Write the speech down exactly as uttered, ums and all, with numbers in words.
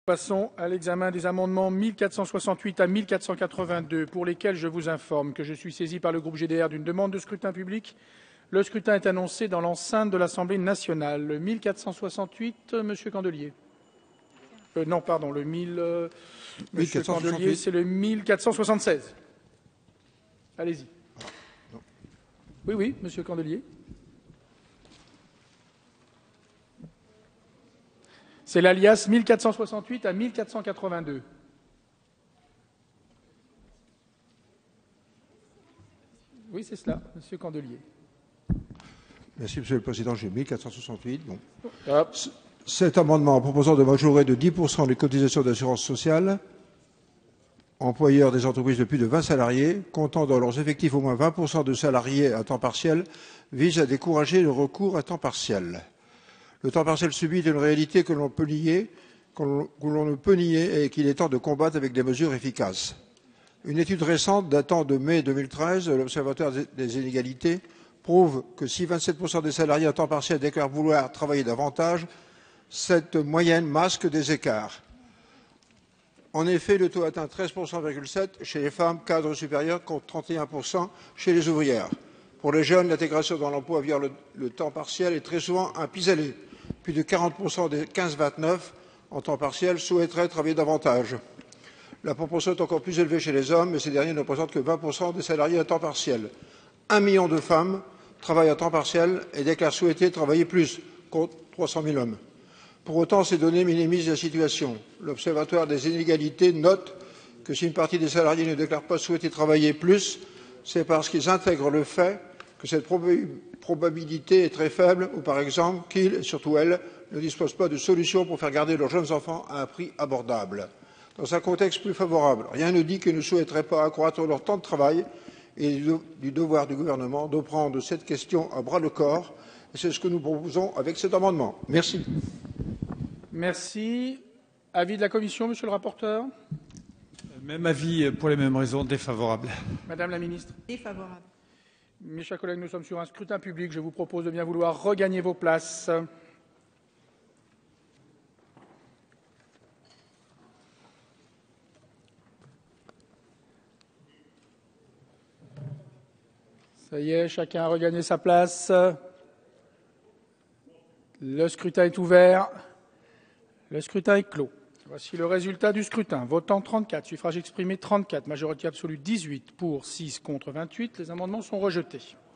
Passons à l'examen des amendements mille quatre cent soixante-huit à mille quatre cent quatre-vingt-deux, pour lesquels je vous informe que je suis saisi par le groupe G D R d'une demande de scrutin public. Le scrutin est annoncé dans l'enceinte de l'Assemblée nationale. Le mille quatre cent soixante-huit, Monsieur Candelier. Euh, non, pardon, le mille. Euh, Monsieur Candelier, c'est le mille quatre cent soixante-seize. Allez-y. Oui, oui, Monsieur Candelier. C'est l'alias mille quatre cent soixante-huit à mille quatre cent quatre-vingt-deux. Oui, c'est cela, Monsieur Candelier. Merci, Monsieur le Président. J'ai mille quatre cent soixante-huit. Bon. Hop. Cet amendement, en proposant de majorer de dix pour cent les cotisations d'assurance sociale, employeurs des entreprises de plus de vingt salariés, comptant dans leurs effectifs au moins vingt pour cent de salariés à temps partiel, vise à décourager le recours à temps partiel. Le temps partiel subit est une réalité que l'on peut nier, que l'on ne peut nier et qu'il est temps de combattre avec des mesures efficaces. Une étude récente datant de mai deux mille treize de l'Observatoire des inégalités prouve que si vingt-sept pour cent des salariés à temps partiel déclarent vouloir travailler davantage, cette moyenne masque des écarts. En effet, le taux atteint treize virgule sept pour cent chez les femmes cadres supérieurs contre trente et un pour cent chez les ouvrières. Pour les jeunes, l'intégration dans l'emploi via le, le temps partiel est très souvent un pis-aller. Plus de quarante pour cent des quinze vingt-neuf en temps partiel souhaiteraient travailler davantage. La proportion est encore plus élevée chez les hommes, mais ces derniers ne représentent que vingt pour cent des salariés à temps partiel. Un million de femmes travaillent à temps partiel et déclarent souhaiter travailler plus, contre trois cent mille hommes. Pour autant, ces données minimisent la situation. L'Observatoire des inégalités note que si une partie des salariés ne déclarent pas souhaiter travailler plus, c'est parce qu'ils intègrent le fait que cette probabilité est très faible ou, par exemple, qu'ils, et surtout elles, ne disposent pas de solutions pour faire garder leurs jeunes enfants à un prix abordable. Dans un contexte plus favorable, rien ne dit qu'ils ne souhaiteraient pas accroître leur temps de travail et du devoir du gouvernement de prendre cette question à bras-le-corps. Et c'est ce que nous proposons avec cet amendement. Merci. Merci. Avis de la Commission, Monsieur le rapporteur. Même avis pour les mêmes raisons, défavorable. Madame la Ministre. Défavorable. Mes chers collègues, nous sommes sur un scrutin public. Je vous propose de bien vouloir regagner vos places. Ça y est, chacun a regagné sa place. Le scrutin est ouvert. Le scrutin est clos. Voici le résultat du scrutin. Votant trente-quatre, suffrages exprimés trente-quatre, majorité absolue dix-huit, pour six, contre vingt-huit. Les amendements sont rejetés.